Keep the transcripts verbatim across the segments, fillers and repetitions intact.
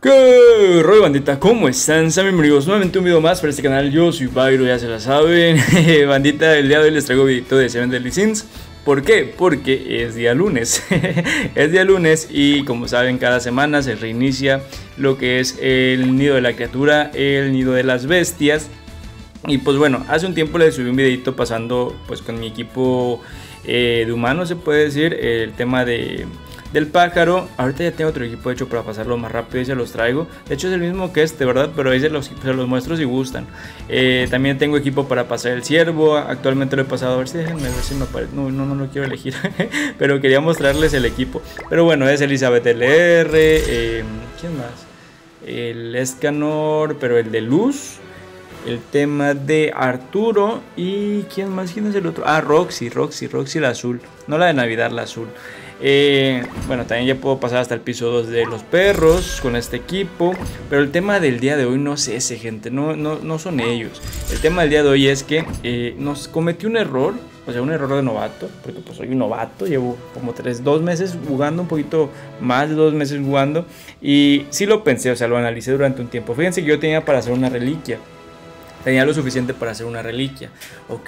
¿Qué rollo, bandita? ¿Cómo están? Sean bienvenidos nuevamente a un video más para este canal. Yo soy Byro, ya se la saben. Bandita, el día de hoy les traigo un video de Seven Deadly Sins. ¿Por qué? Porque es día lunes. Es día lunes y como saben, cada semana se reinicia lo que es el nido de la criatura, el nido de las bestias. Y pues bueno, hace un tiempo les subí un videito pasando pues con mi equipo eh, de humanos, se puede decir, el tema de... del pájaro. Ahorita ya tengo otro equipo hecho para pasarlo más rápido y se los traigo. De hecho es el mismo que este, ¿verdad? Pero ahí se los, se los muestro si gustan. eh, También tengo equipo para pasar el ciervo. Actualmente lo he pasado, a ver si déjenme ver si me aparece. No, no, no lo quiero elegir. Pero quería mostrarles el equipo. Pero bueno, es Elizabeth L R, eh, ¿quién más? El Escanor, pero el de luz. El tema de Arturo. ¿Y quién más? ¿Quién es el otro? Ah, Roxy, Roxy, Roxy la azul. No la de Navidad, la azul. Eh, bueno, también ya puedo pasar hasta el piso dos de los perros con este equipo. Pero el tema del día de hoy no es ese, gente. No, no, no son ellos. El tema del día de hoy es que eh, nos cometí un error. O sea, un error de novato. Porque pues soy un novato. Llevo como tres, dos meses jugando. Un poquito más de dos meses jugando. Y sí lo pensé, o sea, lo analicé durante un tiempo. Fíjense que yo tenía para hacer una reliquia. Tenía lo suficiente para hacer una reliquia, ¿ok?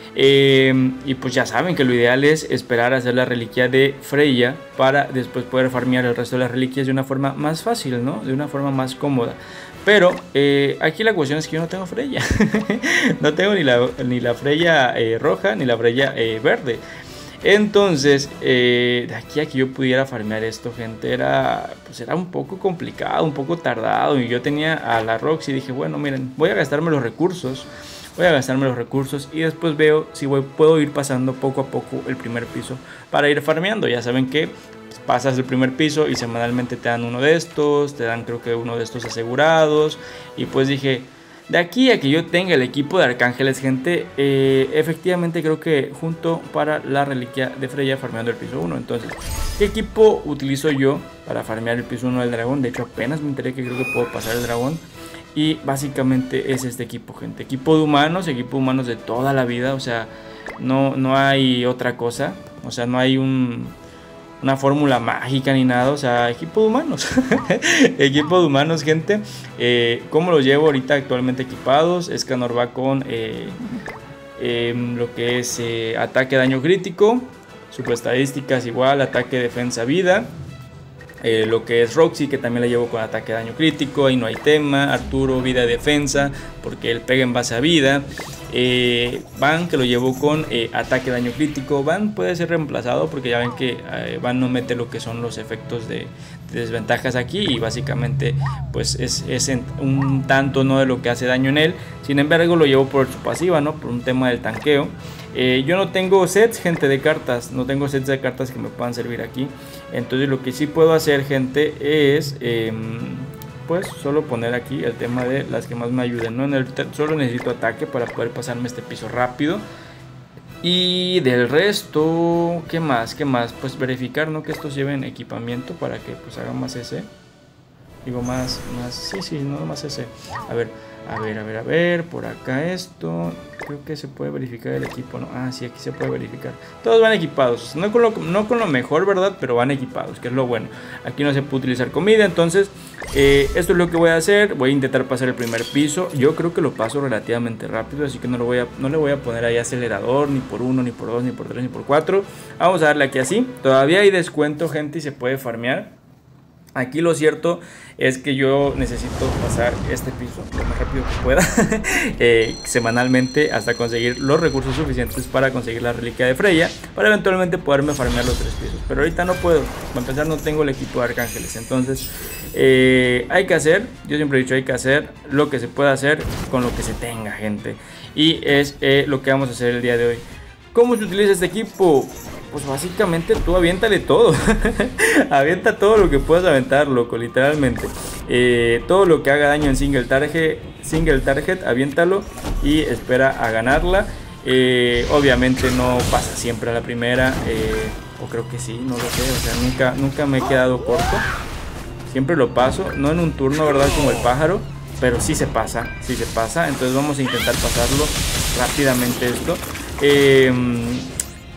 Eh, y pues ya saben que lo ideal es esperar a hacer la reliquia de Freya para después poder farmear el resto de las reliquias de una forma más fácil, ¿no? De una forma más cómoda. Pero eh, aquí la cuestión es que yo no tengo Freya. No tengo ni la, ni la Freya eh, roja ni la Freya eh, verde. Entonces, eh, de aquí a que yo pudiera farmear esto, gente, era, pues era un poco complicado, un poco tardado. Y yo tenía a la Roxy y dije, bueno, miren, voy a gastarme los recursos. Voy a gastarme los recursos y después veo si voy, puedo ir pasando poco a poco el primer piso para ir farmeando. Ya saben que pues, pasas el primer piso y semanalmente te dan uno de estos, te dan creo que uno de estos asegurados. Y pues dije... de aquí a que yo tenga el equipo de arcángeles, gente, eh, efectivamente creo que junto para la reliquia de Freya farmeando el piso uno. Entonces, ¿qué equipo utilizo yo para farmear el piso uno del dragón? De hecho, apenas me enteré que creo que puedo pasar el dragón. Y básicamente es este equipo, gente. Equipo de humanos, equipo de humanos de toda la vida. O sea, no, no hay otra cosa. O sea, no hay un... una fórmula mágica ni nada, o sea, equipo de humanos. Equipo de humanos, gente. eh, ¿Cómo los llevo ahorita actualmente equipados? Escanor va con eh, eh, lo que es eh, ataque, daño crítico. Super estadísticas igual, ataque, defensa, vida. Eh, lo que es Roxy, que también la llevo con ataque, daño crítico. Ahí no hay tema. Arturo, vida, defensa, porque él pega en base a vida. Eh, Van, que lo llevo con eh, ataque, daño crítico. Van puede ser reemplazado porque ya ven que eh, Van no mete lo que son los efectos de, de desventajas aquí. Y básicamente pues es, es un tanto no de lo que hace daño en él. Sin embargo lo llevo por su pasiva, ¿no? Por un tema del tanqueo. Eh, yo no tengo sets, gente, de cartas. No tengo sets de cartas que me puedan servir aquí. Entonces lo que sí puedo hacer, gente, es... Eh, pues solo poner aquí el tema de las que más me ayuden, ¿no? En el, solo necesito ataque para poder pasarme este piso rápido. Y del resto, ¿qué más? ¿Qué más? Pues verificar, ¿no? Que estos lleven equipamiento para que pues hagan más ese. Digo más, más, sí, sí, no más ese. A ver, a ver, a ver, a ver, por acá esto. Creo que se puede verificar el equipo, ¿no? Ah, sí, aquí se puede verificar. Todos van equipados, no con lo, no con lo mejor, ¿verdad? Pero van equipados, que es lo bueno. Aquí no se puede utilizar comida, entonces eh, esto es lo que voy a hacer. Voy a intentar pasar el primer piso. Yo creo que lo paso relativamente rápido, así que no, lo voy a, no le voy a poner ahí acelerador, ni por uno, ni por dos, ni por tres, ni por cuatro. Vamos a darle aquí así. Todavía hay descuento, gente, y se puede farmear. Aquí lo cierto es que yo necesito pasar este piso lo más rápido que pueda eh, semanalmente hasta conseguir los recursos suficientes para conseguir la reliquia de Freya, para eventualmente poderme farmear los tres pisos. Pero ahorita no puedo, para empezar no tengo el equipo de arcángeles. Entonces eh, hay que hacer, yo siempre he dicho, hay que hacer lo que se pueda hacer con lo que se tenga, gente. Y es eh, lo que vamos a hacer el día de hoy. ¿Cómo se utiliza este equipo? Pues básicamente tú aviéntale todo. Avienta todo lo que puedas aventar, loco, literalmente. Eh, todo lo que haga daño en single target, single target, aviéntalo y espera a ganarla. Eh, obviamente no pasa siempre a la primera. Eh, o creo que sí, no lo sé. O sea, nunca, nunca me he quedado corto. Siempre lo paso. No en un turno, ¿verdad? Como el pájaro. Pero sí se pasa, sí se pasa. Entonces vamos a intentar pasarlo rápidamente esto. Eh...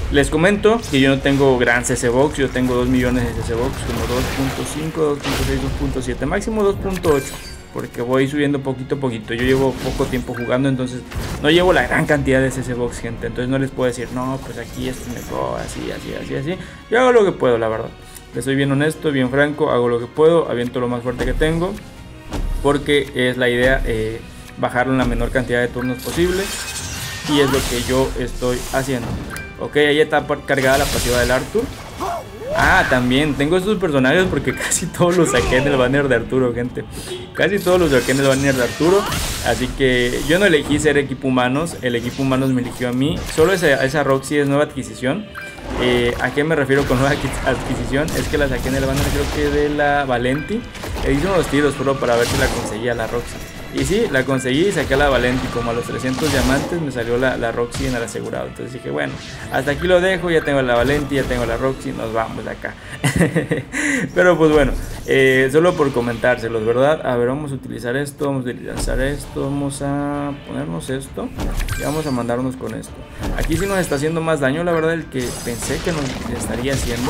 Les comento que yo no tengo gran C C Box, yo tengo dos millones de C C Box, como dos punto cinco, dos punto seis, dos punto siete, máximo dos punto ocho, porque voy subiendo poquito a poquito. Yo llevo poco tiempo jugando, entonces no llevo la gran cantidad de C C Box, gente. Entonces no les puedo decir, no, pues aquí esto es mejor, así, así, así, así. Yo hago lo que puedo, la verdad. Les soy bien honesto, bien franco, hago lo que puedo, aviento lo más fuerte que tengo, porque es la idea, eh, bajarlo en la menor cantidad de turnos posible. Y es lo que yo estoy haciendo. Ok, ahí está cargada la pasiva del Arthur. Ah, también tengo estos personajes porque casi todos los saqué en el banner de Arturo, gente. Casi todos los saqué en el banner de Arturo. Así que yo no elegí ser equipo humanos, el equipo humanos me eligió a mí. Solo esa, esa Roxy es nueva adquisición. eh, ¿A qué me refiero con nueva adquisición? Es que la saqué en el banner, creo que de la Valenti. Le hice unos tiros solo para ver si la conseguía la Roxy. Y sí, la conseguí y saqué a la Valenti. Como a los trescientos diamantes me salió la, la Roxy en el asegurado. Entonces dije, bueno, hasta aquí lo dejo. Ya tengo la Valenti, ya tengo la Roxy, nos vamos de acá. Pero pues bueno, eh, solo por comentárselos, ¿verdad? A ver, vamos a utilizar esto, vamos a utilizar esto, vamos a ponernos esto y vamos a mandarnos con esto. Aquí sí nos está haciendo más daño, la verdad, el que pensé que nos estaría haciendo.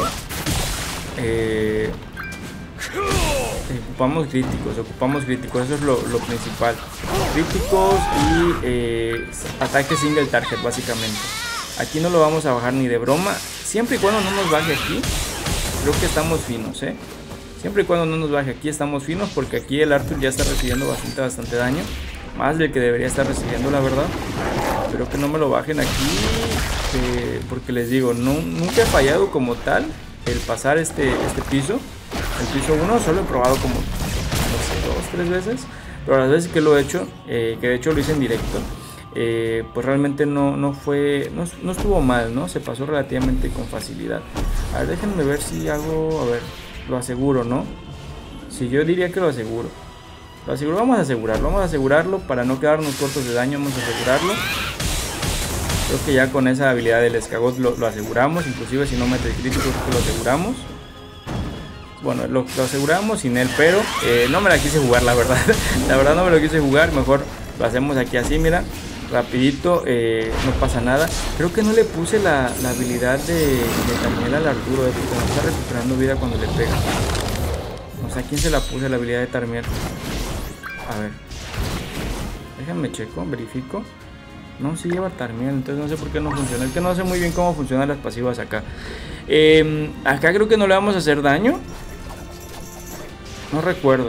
Eh... Ocupamos críticos, ocupamos críticos, eso es lo, lo principal. Críticos y eh, ataque single target, básicamente. Aquí no lo vamos a bajar ni de broma. Siempre y cuando no nos baje aquí, creo que estamos finos, ¿eh? Siempre y cuando no nos baje aquí, estamos finos, porque aquí el Arthur ya está recibiendo bastante, bastante daño. Más del que debería estar recibiendo, la verdad. Espero que no me lo bajen aquí, eh, porque les digo, no, nunca he fallado como tal el pasar este, este piso. El piso uno solo he probado como, no sé, dos, tres veces. Pero las veces que lo he hecho, eh, que de hecho lo hice en directo, eh, pues realmente no, no fue, no, no estuvo mal, ¿no? Se pasó relativamente con facilidad. A ver, déjenme ver si hago, a ver, lo aseguro, ¿no? Si yo diría que lo aseguro. Lo aseguro, vamos a asegurarlo, vamos a asegurarlo para no quedarnos cortos de daño, vamos a asegurarlo. Creo que ya con esa habilidad del escagot lo, lo aseguramos, inclusive si no mete el crítico creo que lo aseguramos. Bueno, lo, lo aseguramos sin él, pero eh, no me la quise jugar, la verdad. La verdad no me lo quise jugar, mejor lo hacemos aquí así, mira. Rapidito, eh, no pasa nada. Creo que no le puse la, la habilidad de, de Tarmiel al Arturo, eh, porque no está recuperando vida cuando le pega. No sé a quién se la puse la habilidad de Tarmiel. A ver, déjame checo, verifico. No, sí lleva Tarmiel, entonces no sé por qué no funciona. Es que no sé muy bien cómo funcionan las pasivas acá. eh, Acá creo que no le vamos a hacer daño. No recuerdo.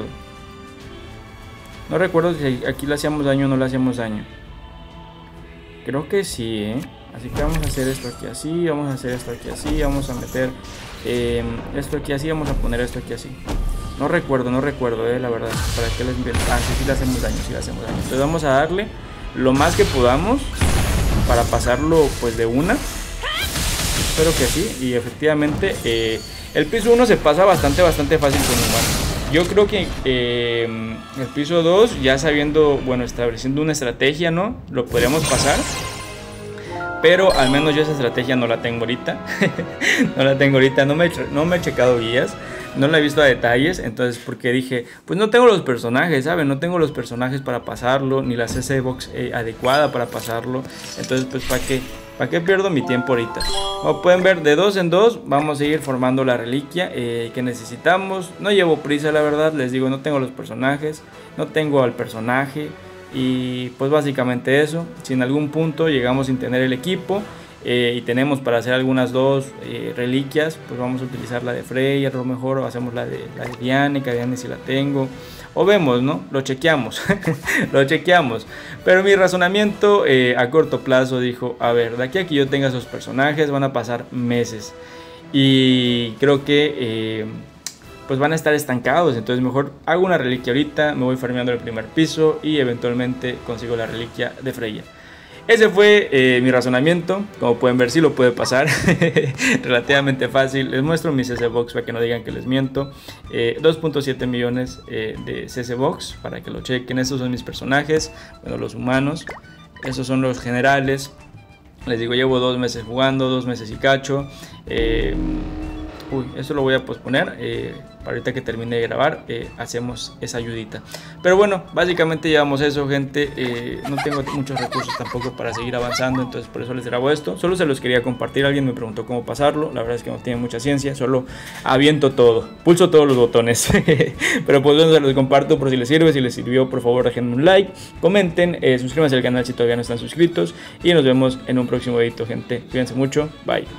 No recuerdo si aquí le hacíamos daño o no le hacíamos daño. Creo que sí, ¿eh? Así que vamos a hacer esto aquí así. Vamos a hacer esto aquí así. Vamos a meter eh, esto aquí así. Vamos a poner esto aquí así. No recuerdo, no recuerdo, eh, la verdad. ¿Para qué les invento? Ah, sí, sí le hacemos daño, sí le hacemos daño. Entonces vamos a darle lo más que podamos para pasarlo pues de una. Espero que sí. Y efectivamente eh, el piso uno se pasa bastante, bastante fácil con humano. Yo creo que eh, el piso dos, ya sabiendo, bueno, estableciendo una estrategia, ¿no? Lo podríamos pasar. Pero al menos yo esa estrategia no la tengo ahorita. No la tengo ahorita, no me, no me he checado guías. No la he visto a detalles, entonces porque dije, pues no tengo los personajes, ¿saben? No tengo los personajes para pasarlo, ni la C C Box eh, adecuada para pasarlo. Entonces, pues, ¿para qué? ¿Para qué pierdo mi tiempo ahorita? Como pueden ver, de dos en dos vamos a ir formando la reliquia eh, que necesitamos. No llevo prisa, la verdad, les digo, no tengo los personajes, no tengo al personaje. Y pues básicamente eso. Si en algún punto llegamos sin tener el equipo eh, y tenemos para hacer algunas dos eh, reliquias, pues vamos a utilizar la de Freya, a lo mejor, o hacemos la de, la de Diane, que Diane sí la tengo. O vemos, ¿no? Lo chequeamos. Lo chequeamos. Pero mi razonamiento eh, a corto plazo dijo, a ver, de aquí a que yo tenga esos personajes van a pasar meses. Y creo que eh, pues van a estar estancados. Entonces mejor hago una reliquia ahorita, me voy farmeando el primer piso y eventualmente consigo la reliquia de Freya. Ese fue eh, mi razonamiento. Como pueden ver, sí lo puede pasar. Relativamente fácil. Les muestro mi C C Box para que no digan que les miento. eh, dos punto siete millones eh, de C C Box para que lo chequen. Estos son mis personajes. Bueno, los humanos. Esos son los generales. Les digo, llevo dos meses jugando, dos meses y cacho. Eh, uy, esto lo voy a posponer. Eh, para ahorita que termine de grabar eh, hacemos esa ayudita. Pero bueno, básicamente llevamos eso, gente. eh, no tengo muchos recursos tampoco para seguir avanzando, entonces por eso les grabo esto. Solo se los quería compartir, alguien me preguntó cómo pasarlo, la verdad es que no tiene mucha ciencia, solo aviento todo, pulso todos los botones. Pero pues bueno, se los comparto por si les sirve. Si les sirvió, por favor déjenme un like, comenten, eh, suscríbanse al canal si todavía no están suscritos y nos vemos en un próximo video, gente. Cuídense mucho, bye.